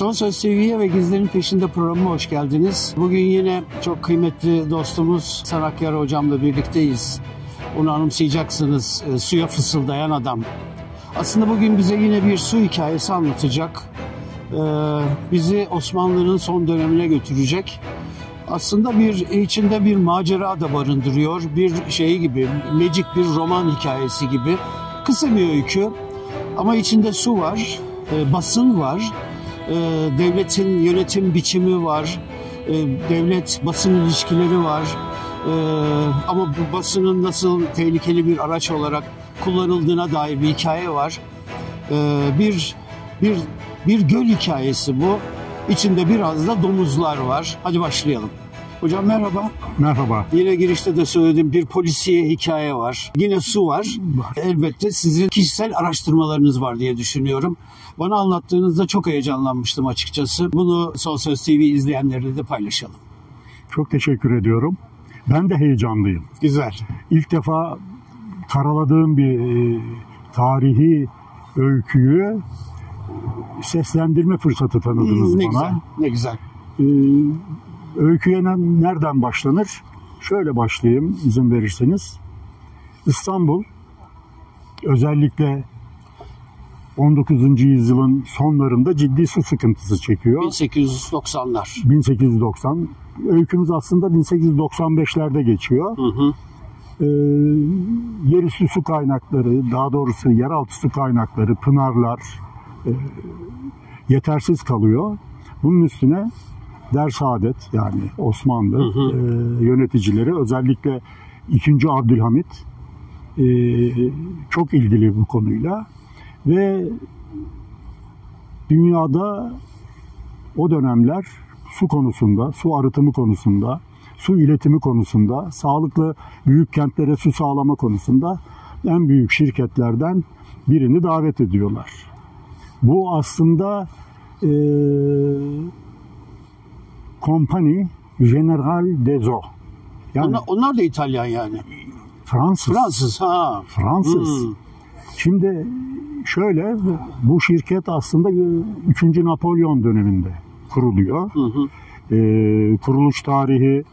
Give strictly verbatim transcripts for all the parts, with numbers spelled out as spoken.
Son Söz T V'ye ve Gizlerin Peşinde programına hoş geldiniz. Bugün yine çok kıymetli dostumuz Sanakyar hocamla birlikteyiz. Onu anımsayacaksınız. E, suya fısıldayan adam. Aslında bugün bize yine bir su hikayesi anlatacak. E, bizi Osmanlı'nın son dönemine götürecek. Aslında bir içinde bir macera da barındırıyor. Bir şey gibi, magic bir roman hikayesi gibi. Kısa bir öykü ama içinde su var, e, basın var. Devletin yönetim biçimi var, devlet basın ilişkileri var, ama bu basının nasıl tehlikeli bir araç olarak kullanıldığına dair bir hikaye var. Bir bir bir göl hikayesi bu. İçinde biraz da domuzlar var. Hadi başlayalım. Hocam merhaba. Merhaba. Yine girişte de söylediğim bir polisiye hikaye var. Yine su var. Elbette sizin kişisel araştırmalarınız var diye düşünüyorum. Bana anlattığınızda çok heyecanlanmıştım açıkçası. Bunu Son Söz T V izleyenlerle de paylaşalım. Çok teşekkür ediyorum. Ben de heyecanlıyım. Güzel. İlk defa karaladığım bir e, tarihi öyküyü seslendirme fırsatı tanıdınız ne bana. Güzel, ne güzel. E, öyküye nereden başlanır? Şöyle başlayayım izin verirseniz. İstanbul özellikle on dokuzuncu yüzyılın sonlarında ciddi su sıkıntısı çekiyor. bin sekiz yüz doksanlar. bin sekiz yüz doksan. Öykümüz aslında bin sekiz yüz doksan beşlerde geçiyor. Hı hı. Ee, yerüstü su kaynakları, daha doğrusu yeraltı su kaynakları, pınarlar e, yetersiz kalıyor. Bunun üstüne Dersaadet yani Osmanlı hı hı. E, yöneticileri özellikle ikinci. Abdülhamit e, çok ilgili bu konuyla. Ve dünyada o dönemler su konusunda, su arıtımı konusunda, su iletimi konusunda, sağlıklı büyük kentlere su sağlama konusunda en büyük şirketlerden birini davet ediyorlar. Bu aslında e, Compagnie Générale des Eaux. Yani, onlar, onlar da İtalyan yani. Fransız. Fransız ha. Fransız. Hmm. Şimdi şöyle, bu şirket aslında üçüncü. Napolyon döneminde kuruluyor. Hı hı. Ee, kuruluş tarihi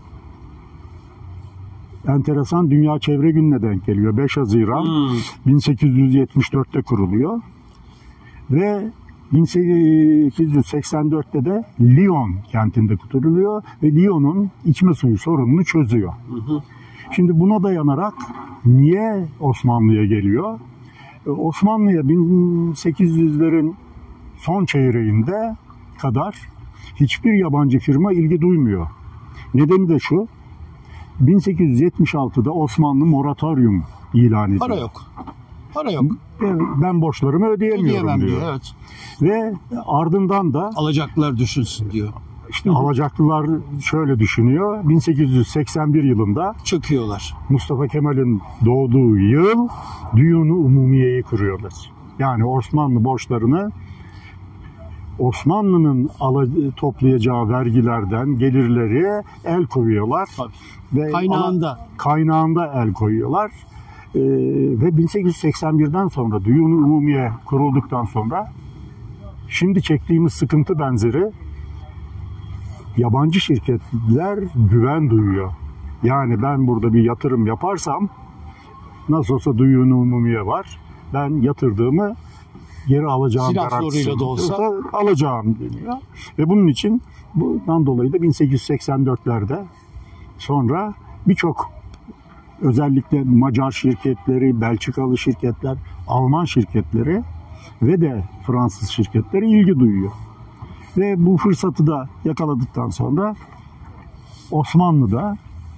enteresan, Dünya Çevre Günü'ne denk geliyor. beş Haziran hmm. bin sekiz yüz yetmiş dörtte kuruluyor. Ve bin sekiz yüz seksen dörtte de Lyon kentinde kuruluyor ve Lyon'un içme suyu sorununu çözüyor. Hı hı. Şimdi buna dayanarak niye Osmanlı'ya geliyor? Osmanlı'ya bin sekiz yüzlerin son çeyreğinde kadar hiçbir yabancı firma ilgi duymuyor. Nedeni de şu, bin sekiz yüz yetmiş altıda Osmanlı moratoryum ilan ediyor. Para yok. Para yok. Ben borçlarımı ödeyemiyorum Ödeyemem diyor. diyor. Evet. Ve ardından da alacaklılar düşünsün diyor. İşte alacaklılar şöyle düşünüyor. bin sekiz yüz seksen bir yılında çöküyorlar. Mustafa Kemal'in doğduğu yıl Düyun-u Umumiye'yi kuruyorlar. Yani Osmanlı borçlarını Osmanlı'nın toplayacağı vergilerden gelirleri el koyuyorlar. Ve kaynağında. Kaynağında el koyuyorlar. Ee, ve bin sekiz yüz seksen birden sonra Düyun-u Umumiye kurulduktan sonra şimdi çektiğimiz sıkıntı benzeri yabancı şirketler güven duyuyor. Yani ben burada bir yatırım yaparsam nasıl olsa Düyun-u Umumiye var. Ben yatırdığımı geri alacağım garantisi da olsa alacağım deniyor. Ve bunun için bundan dolayı da bin sekiz yüz seksen dörtlerde sonra birçok özellikle Macar şirketleri, Belçikalı şirketler, Alman şirketleri ve de Fransız şirketleri ilgi duyuyor. Ve bu fırsatı da yakaladıktan sonra Osmanlı'da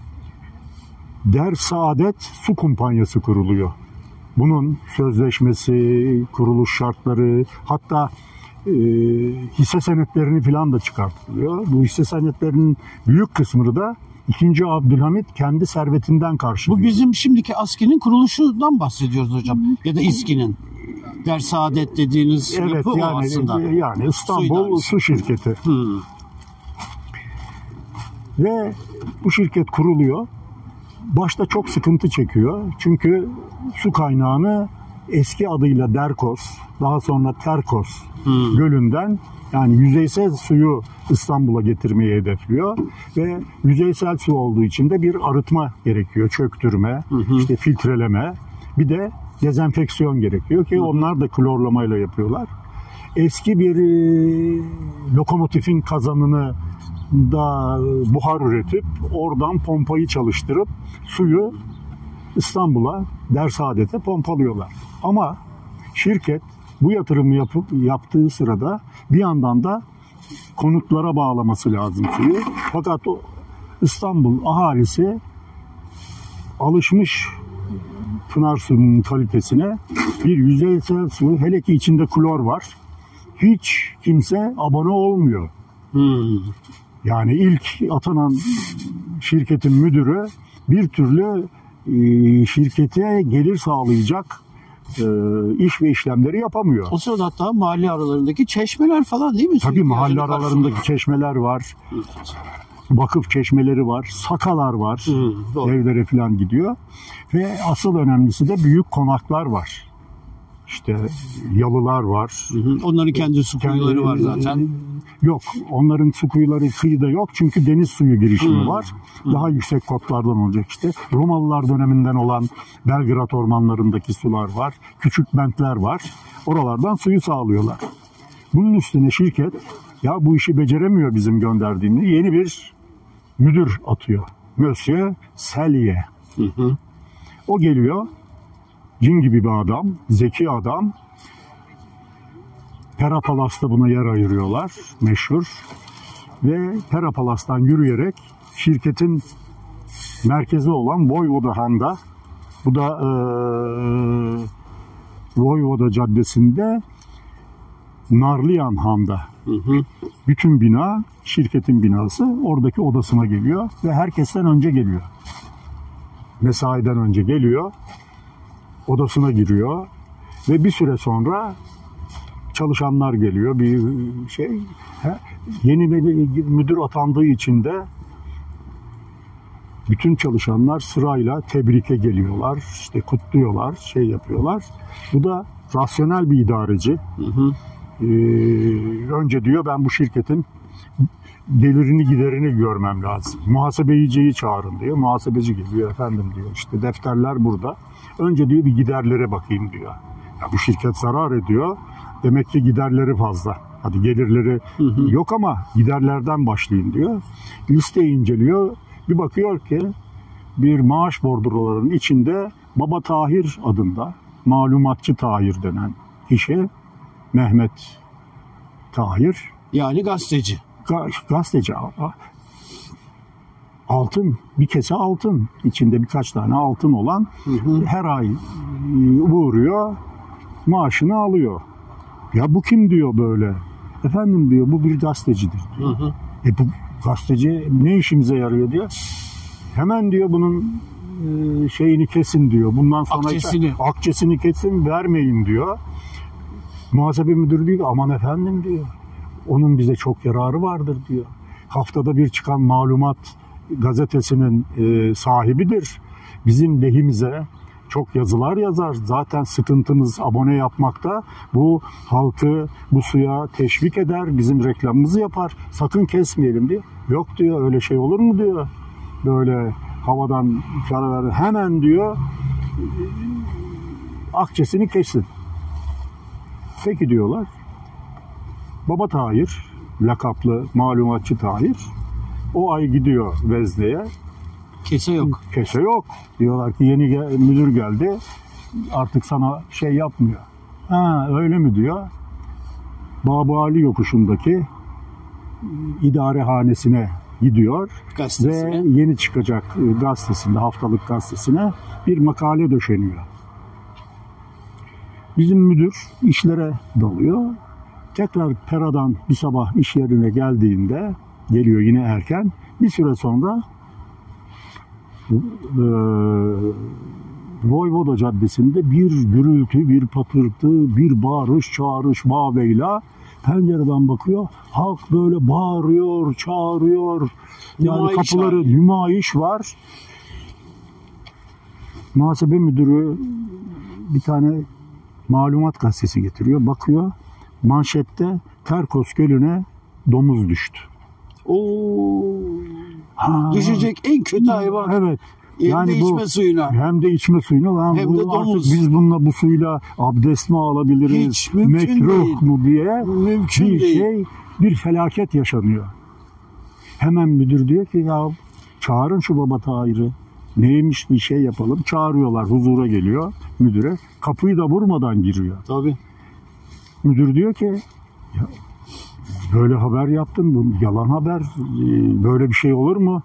Dersaadet Su Kumpanyası kuruluyor. Bunun sözleşmesi, kuruluş şartları, hatta e, hisse senetlerini falan da çıkartılıyor. Bu hisse senetlerinin büyük kısmını da ikinci. Abdülhamit kendi servetinden karşılıyor. Bu bizim şimdiki ASKİ'nin kuruluşundan bahsediyoruz hocam. Ya da İSKİ'nin. Dersaadet dediğiniz evet, yapı yani, o aslında. Yani İstanbul Su Şirketi. Hmm. Ve bu şirket kuruluyor. Başta çok sıkıntı çekiyor. Çünkü su kaynağını eski adıyla Derkos, daha sonra Terkos hmm. Gölü'nden, yani yüzeysel suyu İstanbul'a getirmeyi hedefliyor ve yüzeysel su olduğu için de bir arıtma gerekiyor, çöktürme, hı hı. işte filtreleme, bir de dezenfeksiyon gerekiyor ki hı. onlar da klorlamayla yapıyorlar. Eski bir e, lokomotifin kazanını da buhar üretip oradan pompayı çalıştırıp suyu İstanbul'a, Dersaadet'e pompalıyorlar. Ama şirket bu yatırımı yapıp yaptığı sırada bir yandan da konutlara bağlaması lazım suyu. Fakat o İstanbul ahalisi alışmış pınar suyunun kalitesine, bir yüzeysel su, hele ki içinde klor var, hiç kimse abone olmuyor. Hmm. Yani ilk atanan şirketin müdürü bir türlü e, şirkete gelir sağlayacak e, iş ve işlemleri yapamıyor. O sırada hatta mahalle aralarındaki çeşmeler falan değil mi? Tabii mahalle aralarındaki çeşmeler var. Evet. Vakıf çeşmeleri var, sakalar var, Hmm, evlere falan gidiyor. Ve asıl önemlisi de büyük konaklar var. İşte yalılar var. Hı hı. Onların kendi su kuyuları kendi, var zaten. Yok, onların su kuyuları kıyıda yok çünkü deniz suyu girişimi hmm. var. Daha hmm. yüksek kotlardan olacak işte. Romalılar döneminden olan Belgrad ormanlarındaki sular var. Küçük bentler var. Oralardan suyu sağlıyorlar. Bunun üstüne şirket, ya bu işi beceremiyor bizim gönderdiğini, yeni bir müdür atıyor. Monsieur Selye. Hı hı. O geliyor. Cin gibi bir adam, zeki adam. Pera Palas'ta buna yer ayırıyorlar, meşhur. Ve Pera Palas'tan yürüyerek şirketin merkezi olan Voyvodahan'da, bu da e, Voyvoda Caddesi'nde Narliyanhan'da. Hı hı. Bütün bina, şirketin binası, oradaki odasına geliyor ve herkesten önce geliyor. Mesaiden önce geliyor. Odasına giriyor ve bir süre sonra çalışanlar geliyor, bir şey, yeni müdür atandığı için de bütün çalışanlar sırayla tebrike geliyorlar, işte kutluyorlar, şey yapıyorlar. Bu da rasyonel bir idareci. Hı hı. Ee, önce diyor ben bu şirketin gelirini giderini görmem lazım. Muhasebeciyi çağırın diyor. Muhasebeci geliyor, efendim diyor, işte defterler burada. Önce diyor bir giderlere bakayım diyor. Ya bu şirket zarar ediyor. Demek ki giderleri fazla. Hadi gelirleri hı hı. yok ama giderlerden başlayın diyor. Listeyi inceliyor. Bir bakıyor ki bir maaş bordrolarının içinde Baba Tahir adında, malumatçı Tahir denen kişi, Mehmet Tahir. Yani gazeteci. Gazeteci. Altın, bir kese altın, içinde birkaç tane altın olan, hı hı. her ay uğruyor, maaşını alıyor. Ya bu kim diyor böyle? Efendim diyor, bu bir gazetecidir diyor. Hı hı. E bu gazeteci ne işimize yarıyor diyor. Hemen diyor bunun şeyini kesin diyor. Bundan sonra akçesini. akçesini kesin, vermeyin diyor. Muhasebe müdürü diyor, aman efendim diyor. Onun bize çok yararı vardır diyor. Haftada bir çıkan Malumat gazetesinin e, sahibidir. Bizim lehimize çok yazılar yazar. Zaten sıkıntımız abone yapmakta. Bu halkı bu suya teşvik eder. Bizim reklamımızı yapar. Sakın kesmeyelim diyor. Yok diyor, öyle şey olur mu diyor. Böyle havadan karalar hemen diyor akçesini kesin. Peki diyorlar. Baba Tahir, lakaplı malumatçı Tahir, o ay gidiyor vezneye. Kese yok. Kese yok. Diyorlar ki yeni gel- müdür geldi, artık sana şey yapmıyor. Ha öyle mi diyor. Babali yokuşundaki idarehanesine gidiyor. Gazetesine. Ve yeni çıkacak gazetesinde, haftalık gazetesine bir makale döşeniyor. Bizim müdür işlere dalıyor. Tekrar Pera'dan bir sabah iş yerine geldiğinde, geliyor yine erken, bir süre sonra e, Voyvoda Caddesi'nde bir gürültü, bir patırtı, bir bağırış, çağırış, bağveyla pencereden bakıyor. Halk böyle bağırıyor, çağırıyor. Yani nümayiş kapıları, var. Nümayiş var. Muhasebe müdürü bir tane Malumat gazetesi getiriyor, bakıyor. manşette Terkos Gölü'ne domuz düştü. Oo. Ha. Düşecek en kötü hayvan. Evet. Hem Yani de bu, içme suyuna. Hem de içme suyuna. Hem, Hem bu de artık domuz. biz bununla bu suyla abdest mi alabiliriz? Hiç mümkün Mekruh değil. mu diye Mümkün bir değil. şey, bir felaket yaşanıyor. Hemen müdür diyor ki ya çağırın şu Baba Tahir'i. Neymiş bir şey yapalım. Çağırıyorlar. Huzura geliyor müdüre. Kapıyı da vurmadan giriyor. Tabii. Müdür diyor ki ya, böyle haber yaptın. Bu yalan haber. Böyle bir şey olur mu?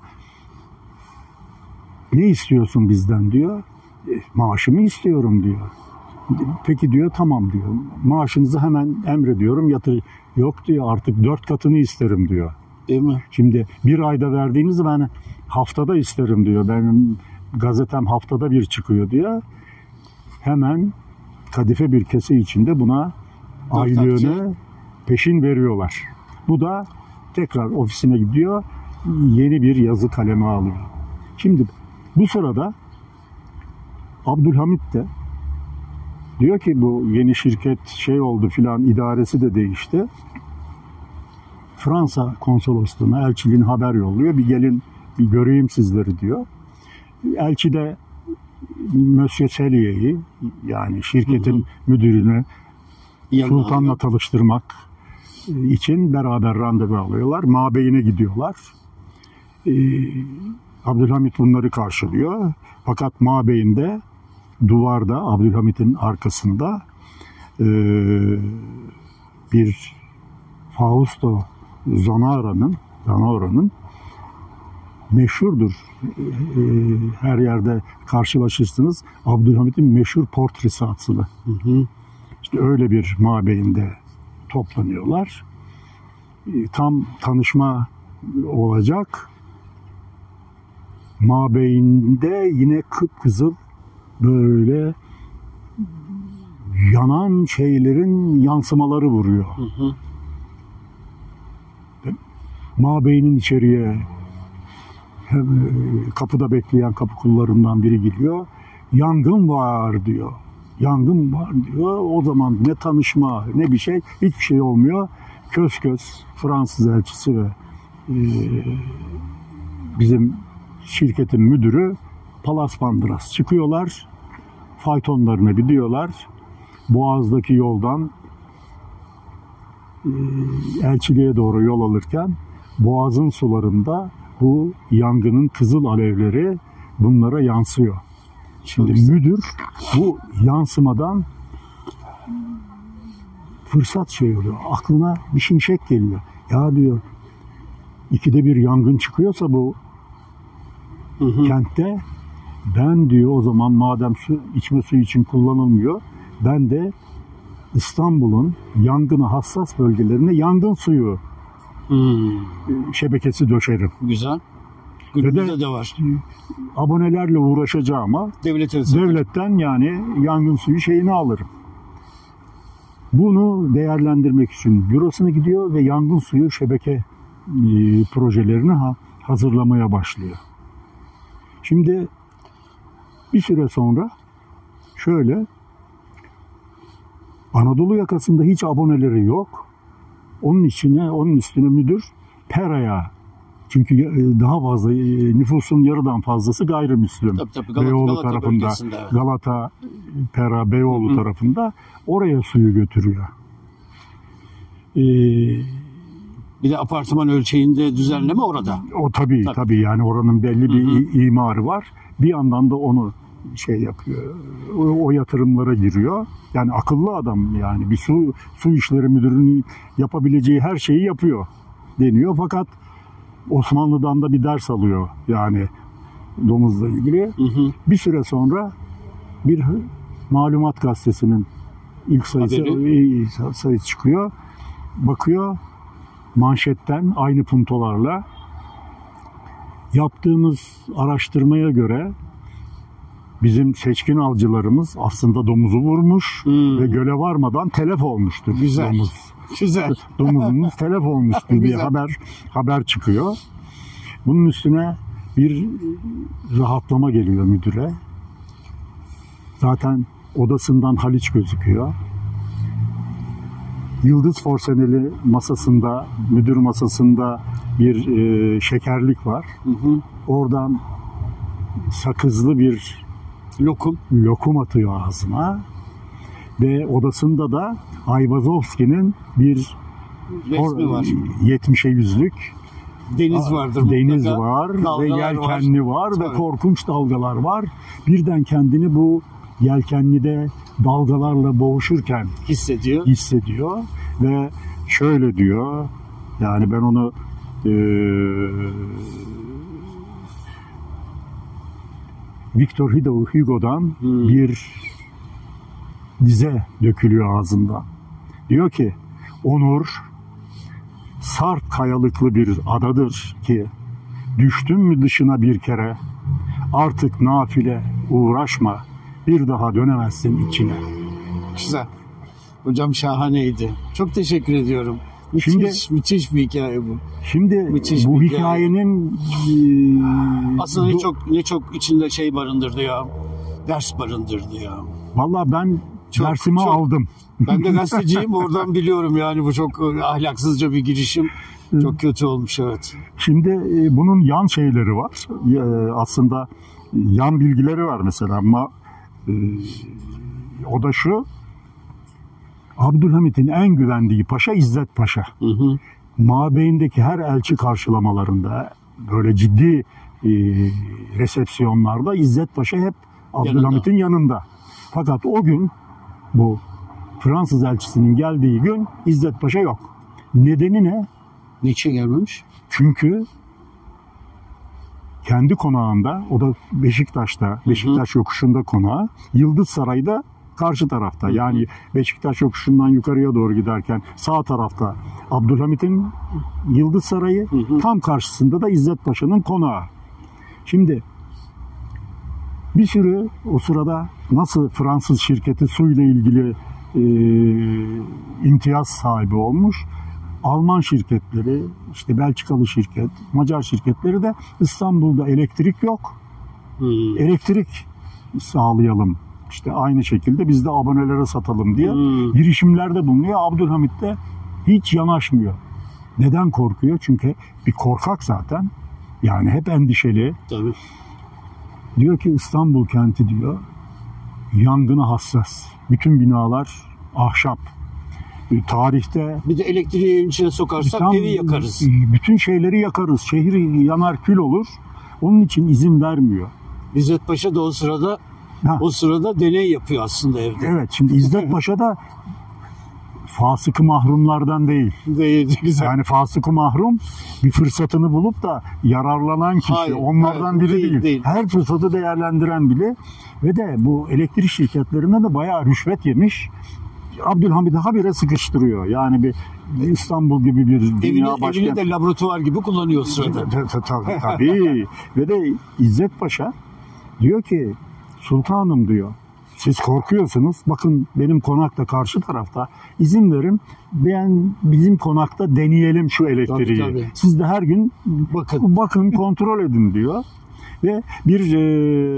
Ne istiyorsun bizden diyor. E, maaşımı istiyorum diyor. Peki diyor tamam diyor. Maaşınızı hemen emrediyorum yatır. Yok diyor artık dört katını isterim diyor. Değil mi? Şimdi bir ayda verdiğinizi ben haftada isterim diyor. Benim gazetem haftada bir çıkıyor diyor. Hemen kadife bir kese içinde buna aylığını peşin veriyorlar. Bu da tekrar ofisine gidiyor. Yeni bir yazı kalemi alıyor. Şimdi bu sırada Abdülhamit de diyor ki bu yeni şirket şey oldu filan idaresi de değişti. Fransa konsolosluğuna elçiliğin haber yolluyor. Bir gelin bir göreyim sizleri diyor. Elçi de Monsieur Selye'yi yani şirketin hı hı. müdürünü yanına sultanla alıyor. Tanıştırmak için beraber randevu alıyorlar. Mabeyine gidiyorlar. Ee, Abdülhamit bunları karşılıyor. Fakat mabeyinde duvarda Abdülhamit'in arkasında e, bir Fausto Zanara'nın Zanara'nın meşhurdur. E, her yerde karşılaşırsınız. Abdülhamit'in meşhur portresi asılı. Hı hı. İşte öyle bir mabeyinde toplanıyorlar. E, tam tanışma olacak. Mabeyinde yine kıpkızıl böyle yanan şeylerin yansımaları vuruyor. Hı hı. Mabeynin içeriye kapıda bekleyen kapı kullarından biri geliyor. Yangın var diyor. Yangın var diyor. O zaman ne tanışma ne bir şey, hiçbir şey olmuyor. Köz köz Fransız elçisi ve e, bizim şirketin müdürü Palas Pandras çıkıyorlar. Faytonlarına gidiyorlar. Boğaz'daki yoldan e, elçiliğe doğru yol alırken Boğaz'ın sularında bu yangının kızıl alevleri bunlara yansıyor. Şimdi Çok müdür bu yansımadan fırsat şey oluyor. Aklına bir şimşek geliyor. Ya diyor ikide bir yangın çıkıyorsa bu hı hı. kentte ben diyor o zaman madem su içme suyu için kullanılmıyor ben de İstanbul'un yangına hassas bölgelerine yangın suyu hmm. şebekesi döşerim. Güzel. Günümüzde de var. Abonelerle uğraşacağıma Devletin devletten yani yangın suyu şeyini alırım. Bunu değerlendirmek için bürosuna gidiyor ve yangın suyu şebeke e, projelerini ha, hazırlamaya başlıyor. Şimdi bir süre sonra şöyle Anadolu yakasında hiç aboneleri yok. Onun içine, onun üstüne müdür Pera'ya, çünkü daha fazla nüfusun yarıdan fazlası gayrimüslim. Tabii, tabii, Galata, Beyoğlu Galata tarafında, evet. Galata, Pera, Beyoğlu Hı-hı. tarafında oraya suyu götürüyor. Ee, bir de apartman ölçeğinde düzenleme orada. O tabii, tabii tabii yani oranın belli bir Hı-hı. imarı var. Bir yandan da onu şey yapıyor. O, o yatırımlara giriyor. Yani akıllı adam yani bir su su işleri müdürünün yapabileceği her şeyi yapıyor deniyor. Fakat Osmanlı'dan da bir ders alıyor yani domuzla ilgili. Hı hı. Bir süre sonra bir Malumat Gazetesi'nin ilk sayısı, sayısı çıkıyor. Bakıyor manşetten aynı puntolarla yaptığımız araştırmaya göre bizim seçkin avcılarımız aslında domuzu vurmuş hmm. ve göle varmadan telef olmuştur. Güzel. Domuz. Güzel. Domuzumuz telef olmuştur diye haber haber çıkıyor. Bunun üstüne bir rahatlama geliyor müdüre. Zaten odasından Haliç gözüküyor. Yıldız Porseneli masasında, müdür masasında bir e, şekerlik var. Hı hı. Oradan sakızlı bir lokum lokum atıyor ağzına. Ve odasında da Ayvazovski'nin bir resmi var. yetmişe yüzlük deniz vardır deniz mutlaka. var Dalgalar ve yelkenli var, var ve korkunç dalgalar var. Birden kendini bu yelkenlide dalgalarla boğuşurken hissediyor. hissediyor ve şöyle diyor, yani ben onu e, Victor Hugo'dan hmm. bir dize dökülüyor ağzından. Diyor ki, onur sarp kayalıklı bir adadır ki düştün mü dışına bir kere artık nafile uğraşma, bir daha dönemezsin içine. Güzel. Hocam şahaneydi. Çok teşekkür ediyorum. Müthiş, şimdi, müthiş bir hikaye bu. Şimdi müthiş bu hikayenin hikaye. Aslında bu, ne çok ne çok içinde şey barındırdı ya. Ders barındırdı ya. Vallahi ben çok, dersimi çok, aldım. Ben de gazeteciyim, oradan biliyorum yani bu çok ahlaksızca bir girişim. Çok kötü olmuş, evet. Şimdi bunun yan şeyleri var. Aslında yan bilgileri var mesela, ama o da şu: Abdülhamit'in en güvendiği paşa İzzet Paşa. Hı hı. Mabeyindeki her elçi karşılamalarında, böyle ciddi e, resepsiyonlarda İzzet Paşa hep Abdülhamit'in yanında. yanında. Fakat o gün, bu Fransız elçisinin geldiği gün İzzet Paşa yok. Nedeni ne? Niçin gelmemiş? Çünkü kendi konağında, o da Beşiktaş'ta, Beşiktaş hı hı. yokuşunda konağı, Yıldız Saray'da karşı tarafta. Hı hı. Yani Beşiktaş yokuşundan yukarıya doğru giderken sağ tarafta Abdülhamit'in Yıldız Sarayı, hı hı. tam karşısında da İzzet Paşa'nın konağı. Şimdi bir sürü o sırada nasıl Fransız şirketi suyla ilgili e, imtiyaz sahibi olmuş, Alman şirketleri, işte Belçikalı şirket, Macar şirketleri de İstanbul'da elektrik yok. Hmm. Elektrik sağlayalım, İşte aynı şekilde biz de abonelere satalım diye hmm. girişimlerde bulunuyor. Abdülhamit de hiç yanaşmıyor. Neden korkuyor? Çünkü bir korkak zaten. Yani hep endişeli. Tabii. Diyor ki İstanbul kenti diyor yangına hassas. Bütün binalar ahşap. Tarihte bir de elektriği içine sokarsak tam, evi yakarız. Bütün şeyleri yakarız. Şehir yanar kül olur. Onun için izin vermiyor. İzzet Paşa da o sırada ha. o sırada deney yapıyor aslında evde. Evet, şimdi İzzet Paşa da fasık-ı mahrumlardan değil. Değil, güzel. Yani fasık-ı mahrum bir fırsatını bulup da yararlanan kişi. Hayır, onlardan hayır, biri değil, değil. değil. Her fırsatı değerlendiren bile. Ve de bu elektrik şirketlerinde de bayağı rüşvet yemiş. Abdülhamid'i habire sıkıştırıyor. Yani bir İstanbul gibi bir dünya başkenti. Evini de laboratuvar gibi kullanıyor sırada. Tabii. Ve de İzzet Paşa diyor ki, sultanım diyor, siz korkuyorsunuz. Bakın benim konak da karşı tarafta. İzin verin, ben bizim konakta deneyelim şu elektriği. Tabii, tabii. Siz de her gün bakın, bakın kontrol edin diyor. Ve bir e,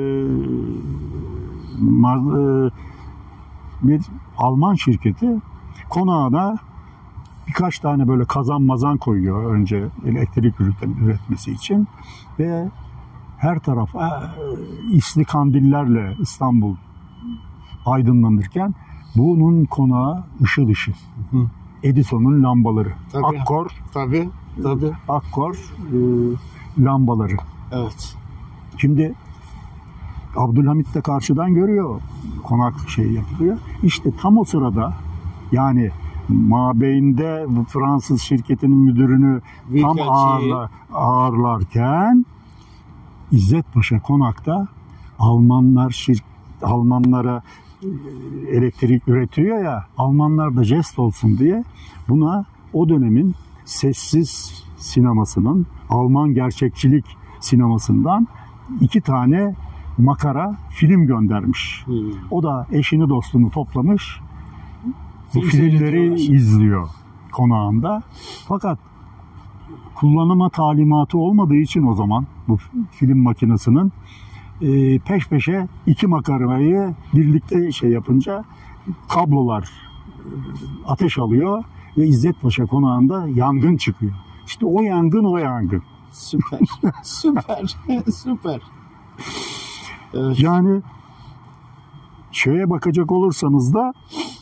ma, e, bir Alman şirketi konağına birkaç tane böyle kazan mazan koyuyor önce elektrik üretmesi için ve her taraf isli kandillerle İstanbul aydınlanırken bunun konağı ışıl ışıl. Hı. Edison'un lambaları. Tabii. Akkor. Tabii. Tabii. Akkor e, lambaları. Evet. Şimdi Abdülhamit de karşıdan görüyor. Konak şey yapılıyor. İşte tam o sırada, yani mabeyinde Fransız şirketinin müdürünü tam ağırla, ağırlarken İzzet Paşa konakta Almanlar şirk, Almanlara elektrik üretiyor ya, Almanlar da jest olsun diye buna o dönemin sessiz sinemasının, Alman gerçekçilik sinemasından iki tane makara film göndermiş. Hmm. O da eşini dostunu toplamış. Bu filmleri izliyor konağında. Fakat kullanıma talimatı olmadığı için o zaman bu film makinesinin e, peş peşe iki makarayı birlikte şey yapınca kablolar ateş alıyor ve İzzet Paşa Konağı'nda yangın çıkıyor. İşte o yangın o yangın. Süper. Süper. Süper. Evet. Yani şeye bakacak olursanız da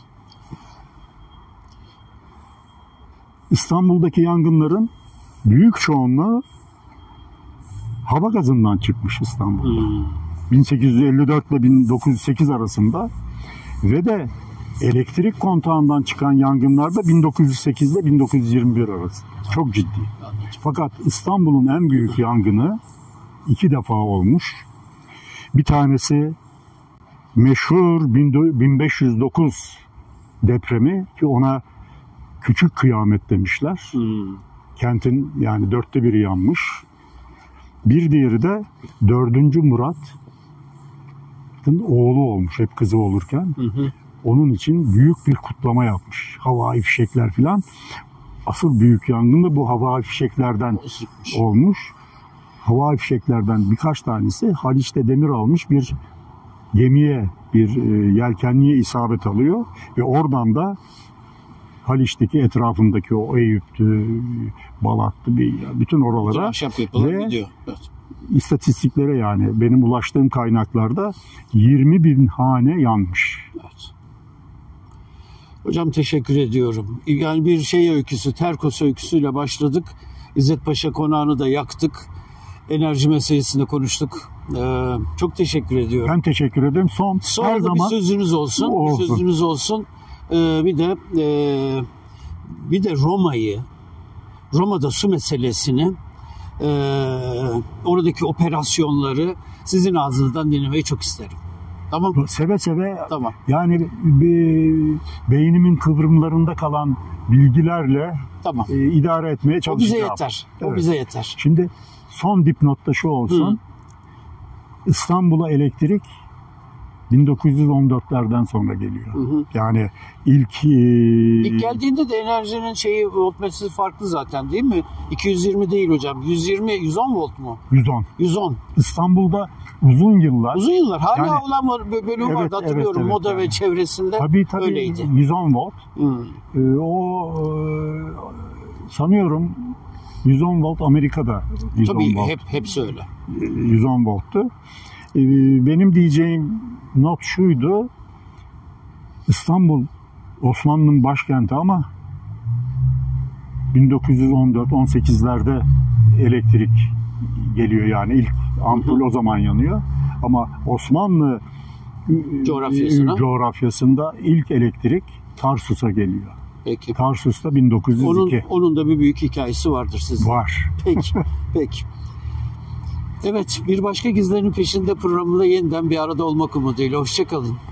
İstanbul'daki yangınların büyük çoğunluğu hava gazından çıkmış İstanbul'da. Hmm. bin sekiz yüz elli dört ile bin dokuz yüz sekiz arasında ve de elektrik kontağından çıkan yangınlar da bin dokuz yüz sekiz ile bin dokuz yüz yirmi bir arası. Çok ciddi. Fakat İstanbul'un en büyük yangını iki defa olmuş. Bir tanesi meşhur bin beş yüz dokuz depremi ki ona küçük kıyamet demişler. Hmm. Kentin yani dörtte biri yanmış. Bir diğeri de dördüncü Murat'ın oğlu olmuş hep kızı olurken. Hı hı. Onun için büyük bir kutlama yapmış. Havai fişekler filan. Asıl büyük yangın da bu havai fişeklerden olmuş. Havai fişeklerden birkaç tanesi Haliç'te demir almış bir gemiye, bir yelkenliye isabet alıyor. Ve oradan da Haliç'teki etrafındaki o Eyüp'tü, Balat'tı, bütün oralara ve gidiyor. Evet. İstatistiklere yani benim ulaştığım kaynaklarda yirmi bin hane yanmış. Evet. Hocam teşekkür ediyorum. Yani bir şey öyküsü, Terkos öyküsüyle başladık. İzzet Paşa Konağı'nı da yaktık. Enerji meselesinde konuştuk. Ee, çok teşekkür ediyorum. Ben teşekkür ederim. Son Sonra her da zaman bir sözünüz olsun. olsun. Bir sözünüz olsun. Ee, bir de e, bir de Roma'yı, Roma'da su meselesini, e, oradaki operasyonları sizin ağzınızdan dinlemeyi çok isterim. Tamam mı? Seve seve. Tamam. Yani be, beynimin kıvrımlarında kalan bilgilerle tamam. e, idare etmeye çalışacağım. O bize yeter. O evet. bize yeter. Şimdi son dipnotta şu olsun. Hı. İstanbul'a elektrik bin dokuz yüz on dörtlerden sonra geliyor. Hı hı. Yani ilk... E... İlk geldiğinde de enerjinin şeyi voltmetresi farklı zaten değil mi? iki yüz yirmi değil hocam. yüz yirmi, yüz on volt mu? yüz on. yüz on. İstanbul'da uzun yıllar... Uzun yıllar. Hala yani, olan bölüm evet, vardı hatırlıyorum. Evet, evet, Moda yani. Ve çevresinde tabii, tabii, öyleydi. yüz on volt. Hı. E, o e, sanıyorum yüz on volt Amerika'da. yüz on tabii volt. hep hepsi öyle. yüz on volttu. E, benim diyeceğim not şuydu, İstanbul Osmanlı'nın başkenti ama bin dokuz yüz on dört on sekizlerde elektrik geliyor yani ilk ampul o zaman yanıyor. Ama Osmanlı coğrafyasına. coğrafyasında ilk elektrik Tarsus'a geliyor. Peki. Tarsus'ta bin dokuz yüz iki. Onun, onun da bir büyük hikayesi vardır sizin. Var. Peki. Peki. Evet, bir başka Gizlerin Peşinde programında yeniden bir arada olmak umuduyla. Hoşça kalın.